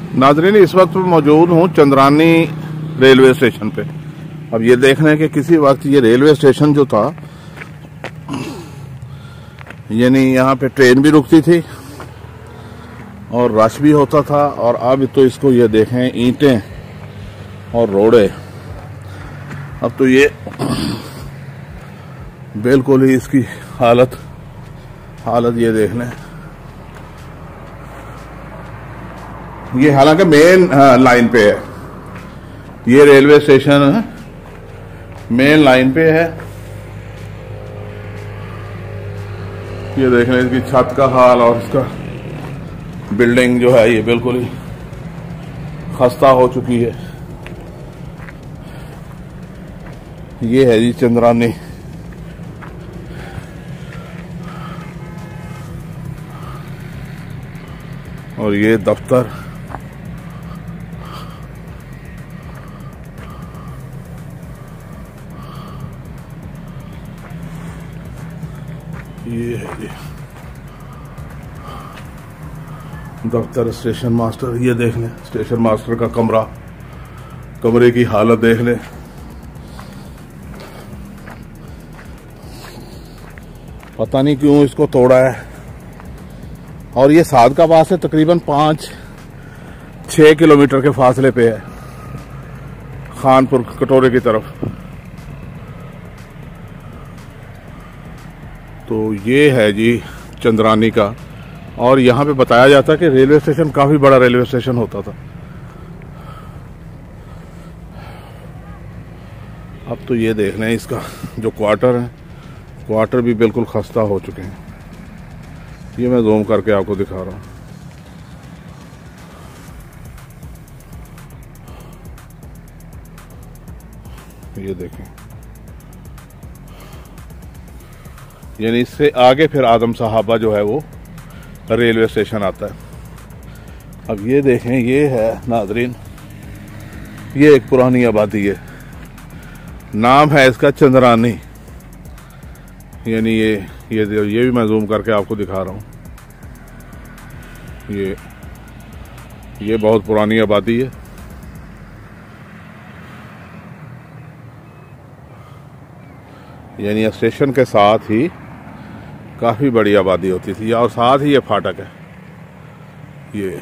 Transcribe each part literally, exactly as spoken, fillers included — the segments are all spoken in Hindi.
नाज़रीन, इस वक्त मौजूद हूँ चंद्रानी रेलवे स्टेशन पे। अब ये देख रहे हैं कि किसी वक्त ये रेलवे स्टेशन जो था, यानी यहाँ पे ट्रेन भी रुकती थी और रश भी होता था, और अब तो इसको ये देखें, ईंटें और रोड़े, अब तो ये बिल्कुल ही इसकी हालत हालत ये देख लें। ये हालांकि मेन लाइन पे है, ये रेलवे स्टेशन मेन लाइन पे है। ये देख लें इसकी छत का हाल, और इसका बिल्डिंग जो है ये बिल्कुल ही खस्ता हो चुकी है। ये है जी चंद्रानी। और ये दफ्तर, ये है जी दफ्तर स्टेशन मास्टर। ये देख लें स्टेशन मास्टर का कमरा, कमरे की हालत देख लें। पता नहीं क्यों इसको तोड़ा है। और ये सादकाबाद से तकरीबन पाँच छः किलोमीटर के फासले पे है, खानपुर कटोरे की तरफ। तो ये है जी चंद्रानी का। और यहाँ पे बताया जाता है कि रेलवे स्टेशन काफ़ी बड़ा रेलवे स्टेशन होता था। अब तो ये देख रहे हैं इसका जो क्वार्टर है, क्वार्टर भी बिल्कुल खस्ता हो चुके हैं। ये मैं जूम करके आपको दिखा रहा हूँ। ये देखें, यानी इससे आगे फिर आदम साहबा जो है वो रेलवे स्टेशन आता है। अब ये देखें, ये है नाज़रीन, ये एक पुरानी आबादी है, नाम है इसका चंद्रानी। यानी ये ये ये भी मैं जूम करके आपको दिखा रहा हूँ। ये ये बहुत पुरानी आबादी है। यानी स्टेशन के साथ ही काफ़ी बड़ी आबादी होती थी, और साथ ही ये फाटक है। ये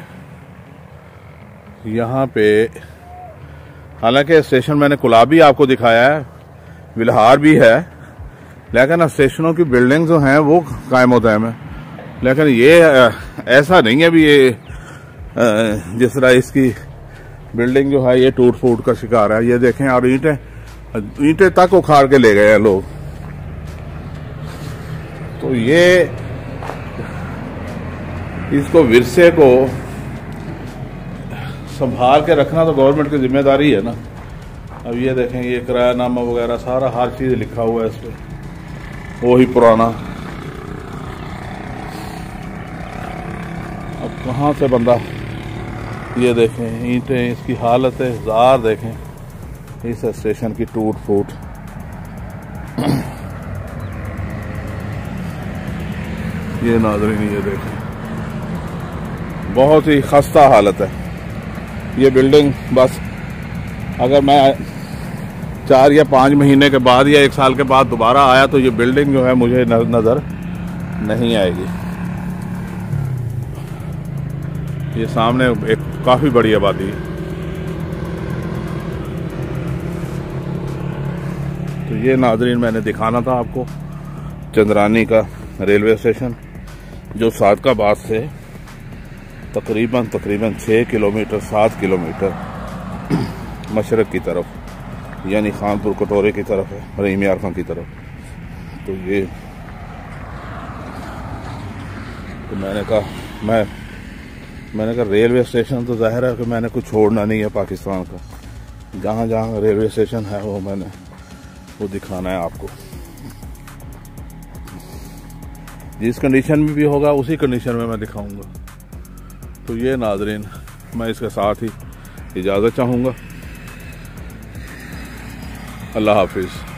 यहाँ पे हालांकि स्टेशन मैंने कुलाबी आपको दिखाया है, विलहार भी है, लेकिन स्टेशनों की बिल्डिंग जो हैं वो कायम दायम है। लेकिन ये ऐसा नहीं है भी ये जिस तरह इसकी बिल्डिंग जो है ये टूट फूट का शिकार है। ये देखें, और ईंटें ईंटें तक उखाड़ के ले गए हैं लोग। तो ये इसको विरसे को संभाल के रखना तो गवर्नमेंट की जिम्मेदारी है ना। अब ये देखें, ये किरायानामा वगैरह सारा हर चीज़ लिखा हुआ है इस पर, वो ही पुराना। अब कहाँ से बंदा, ये देखें ईंटें, इसकी हालत है ज़ार देखें इस स्टेशन की, टूट फूट। ये नाज़रीन ये देखें, बहुत ही खस्ता हालत है। ये बिल्डिंग बस अगर मैं चार या पाँच महीने के बाद या एक साल के बाद दोबारा आया तो ये बिल्डिंग जो है मुझे नज़र नहीं आएगी। ये सामने एक काफ़ी बड़ी आबादी है। तो ये नाज़रीन मैंने दिखाना था आपको चंद्रानी का रेलवे स्टेशन, जो सादकाबाद से तकरीबन तकरीबन छः किलोमीटर सात किलोमीटर मशरक़ की तरफ, यानी खानपुर कटोरे की तरफ है, रहीम यार खां की तरफ। तो ये तो मैंने कहा मैं मैंने कहा रेलवे स्टेशन तो जाहिर है कि मैंने कुछ छोड़ना नहीं है पाकिस्तान का। जहाँ जहाँ रेलवे स्टेशन है वो मैंने वो दिखाना है आपको। जिस कंडीशन में भी होगा उसी कंडीशन में मैं दिखाऊंगा। तो ये नाज़रीन, मैं इसके साथ ही इजाज़त चाहूँगा। अल्लाह हाफिज़।